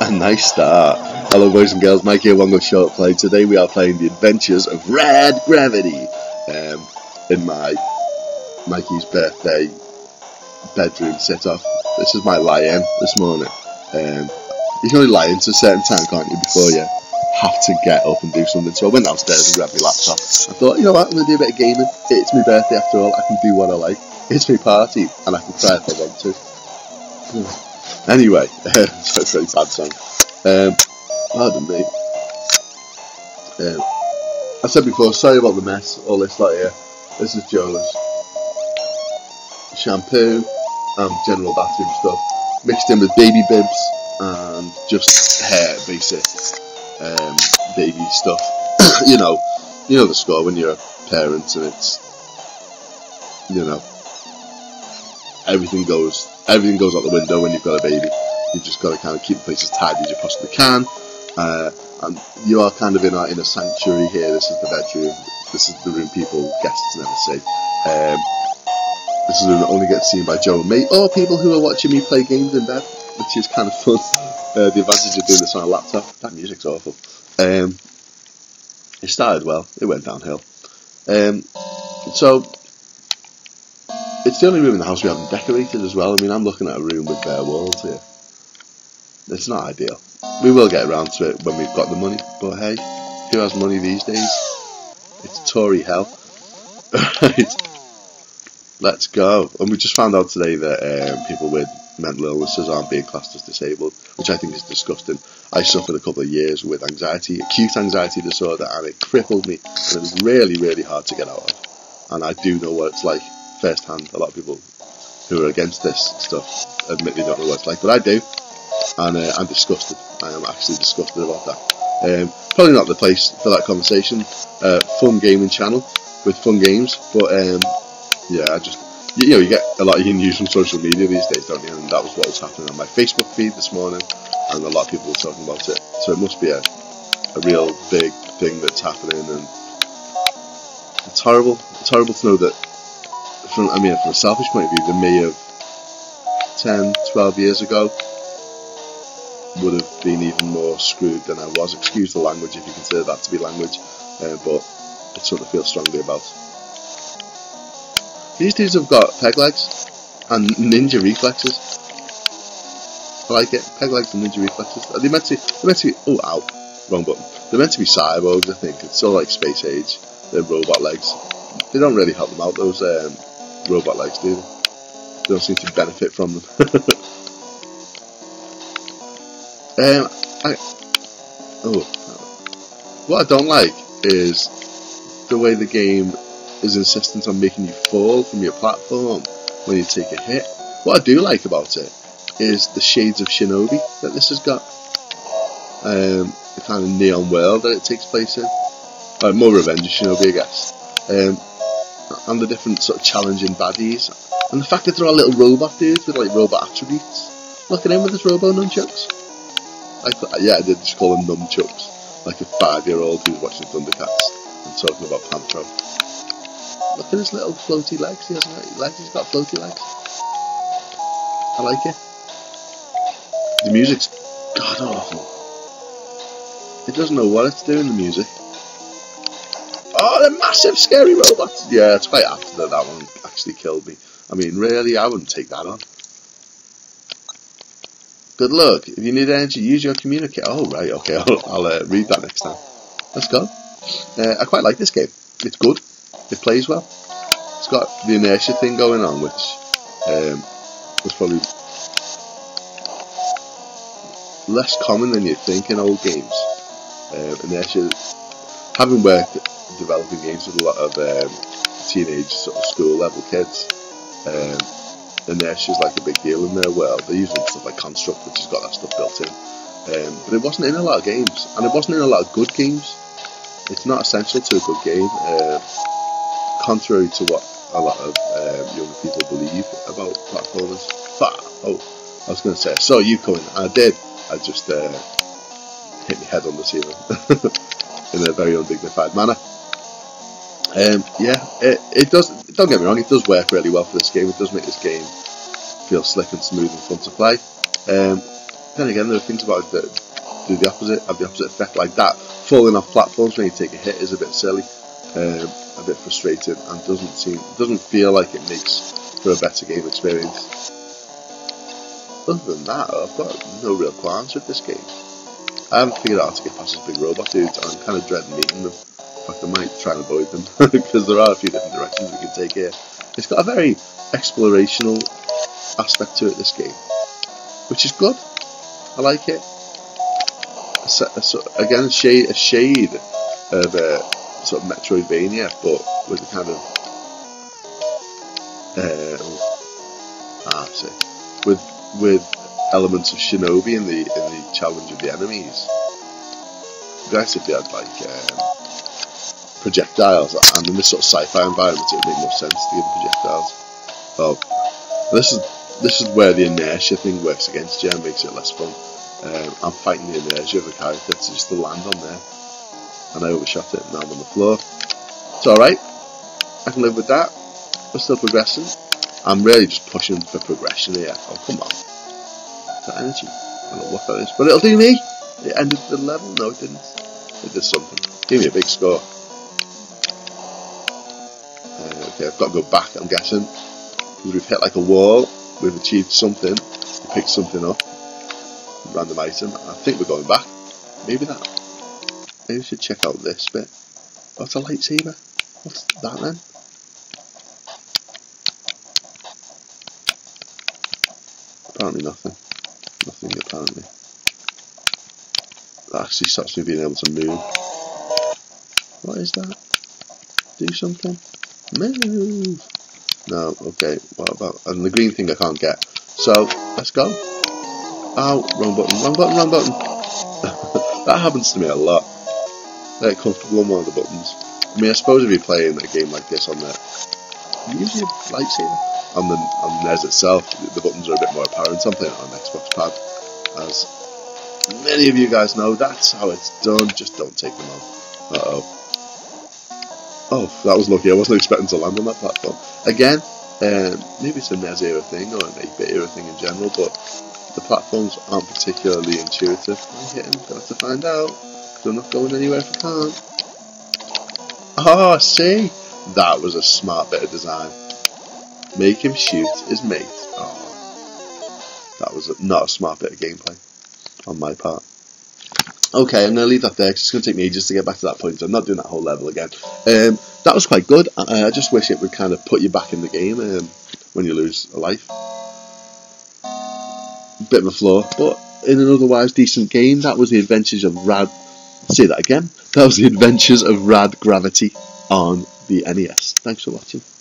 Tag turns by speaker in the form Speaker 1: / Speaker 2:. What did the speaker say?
Speaker 1: A nice start. Hello boys and girls, Mike here, one with ShortPlay. Today we are playing the adventures of Red Gravity in my Mikey's birthday bedroom sit-off. This is my lie-in this morning. You can only lie in to a certain time, can't you, before you have to get up and do something. So I went downstairs and grabbed my laptop. I thought, you know what, I'm going to do a bit of gaming. It's my birthday after all, I can do what I like. It's my party and I can cry if I want to. Anyway, so it's a really sad song. Pardon me. I said before, sorry about the mess, all this lot here. This is Joe's shampoo and general bathroom stuff, mixed in with baby bibs and just hair, basic baby stuff. you know the score when you're a parent and it's, everything goes out the window when you've got a baby. You've just got to kind of keep the place as tidy as you possibly can. And you are kind of in a sanctuary here. This is the bedroom. This is the room guests never see. This is the room that only gets seen by Joe and me, or people who are watching me play games in bed, which is kind of fun. The advantage of doing this on a laptop. That music's awful. It started well. It went downhill. So it's the only room in the house we haven't decorated as well. I mean, I'm looking at a room with bare walls here. It's not ideal. We will get around to it when we've got the money, but hey, who has money these days? It's Tory hell. Right, let's go. And we just found out today that people with mental illnesses aren't being classed as disabled, which I think is disgusting. I suffered a couple of years with acute anxiety disorder, and it crippled me, and it was really, really hard to get out of. And I do know what it's like firsthand. A lot of people who are against this stuff admit they don't know what it's like, but I do. And I'm disgusted. I am actually disgusted about that. Probably not the place for that conversation. Fun gaming channel with fun games, but yeah, you get a lot of your news from social media these days, don't you? And that was what was happening on my Facebook feed this morning, and a lot of people were talking about it. So it must be a real big thing that's happening, and it's horrible. It's horrible to know that. From a selfish point of view, the me of 10, 12 years ago would have been even more screwed than I was. Excuse the language if you consider that to be language, but it's something to feel strongly about. These dudes have got peg legs and ninja reflexes. I like it. Peg legs and ninja reflexes. Are they meant to be? Oh, ow, wrong button. They're meant to be cyborgs, I think. It's sort of like Space Age. They're robot legs. They don't really help them out, those robot legs, do they? They don't seem to benefit from them. What I don't like is the way the game is insistent on making you fall from your platform when you take a hit. What I do like about it is the shades of Shinobi that this has got. The kind of neon world that it takes place in. More Revenge of Shinobi, I guess. And the different sort of challenging baddies. And the fact that they're all little robot dudes with like robot attributes. Look at him with his robo nunchucks. I did just call them nunchucks. Like a 5-year-old who's watching Thundercats and talking about Panthro. Look at his little floaty legs. He hasn't got any legs, he's got floaty legs. I like it. The music's god awful. It doesn't know what it's doing, the music. Oh, the massive scary robots! Yeah, it's quite apt that one actually killed me. I mean, really, I wouldn't take that on. Good luck. If you need energy, use your communicator. Oh, right, okay, I'll read that next time. Let's go. I quite like this game. It's good. It plays well. It's got the inertia thing going on, which was probably less common than you'd think in old games. Inertia, having worked developing games with a lot of teenage sort of school level kids, inertia is like a big deal in their world. They're using stuff like Construct, which has got that stuff built in, but it wasn't in a lot of games, and it wasn't in a lot of good games. It's not essential to a good game, contrary to what a lot of young people believe about platformers. Oh, I was going to say, I saw you coming. I did. I just hit my head on the ceiling in a very undignified manner. Yeah, it does. Don't get me wrong, it does work really well for this game. It does make this game feel slick and smooth and fun to play. Then again, there are things about it that do the opposite, have the opposite effect. Like that, falling off platforms when you take a hit is a bit silly, a bit frustrating, and doesn't feel like it makes for a better game experience. Other than that, I've got no real qualms with this game. I haven't figured out how to get past this big robot dudes, and I'm kind of dreading meeting them. In fact, I might try and avoid them, because there are a few different directions we can take here. It's got a very explorational aspect to it, this game, which is good. I like it. Again, a shade of sort of Metroidvania, but with a kind of with elements of Shinobi in the challenge of the enemies. Guys, if you had like projectiles, and in this sort of sci-fi environment, it would make more sense to give them projectiles. Well, this is where the inertia thing works against you and makes it less fun. I'm fighting the inertia of the character to just to land on there, and I overshot it, and now I'm on the floor. It's alright, I can live with that. We're still progressing. I'm really just pushing for progression here. Oh, come on. That energy. I don't know what that is, but it'll do me. It ended the level. No, it didn't. It did something. Give me a big score. Okay, I've got to go back, I'm guessing. Because we've hit like a wall. We've achieved something. We picked something up. Random item. I think we're going back. Maybe that. Maybe we should check out this bit. Oh, it's a lightsaber. What's that then? Apparently nothing. Nothing apparently. That actually stops me being able to move. What is that? Do something? Move! No, okay, what about... And the green thing I can't get. So, let's go. Ow, wrong button, wrong button, wrong button. That happens to me a lot. I get comfortable on one of the buttons. I mean, I suppose if you're playing a game like this on the... Use your lightsaber. On the NES itself, the buttons are a bit more apparent. I'm playing it on an Xbox pad. As many of you guys know, that's how it's done. Just don't take them on. Uh-oh. Oh, that was lucky. I wasn't expecting to land on that platform. Again, maybe it's a NES era thing or an 8-bit era thing in general, but the platforms aren't particularly intuitive. I'm hitting, gonna have to find out, because I'm not going anywhere if I can't. Oh, see? That was a smart bit of design. Make him shoot his mate. Oh, that was not a smart bit of gameplay on my part. Okay, I'm going to leave that there because it's going to take me ages to get back to that point. So I'm not doing that whole level again. That was quite good. I just wish it would kind of put you back in the game when you lose a life. Bit of a flaw, but in an otherwise decent game. That was the Adventures of Rad... Say that again. That was the Adventures of Rad Gravity on the NES. Thanks for watching.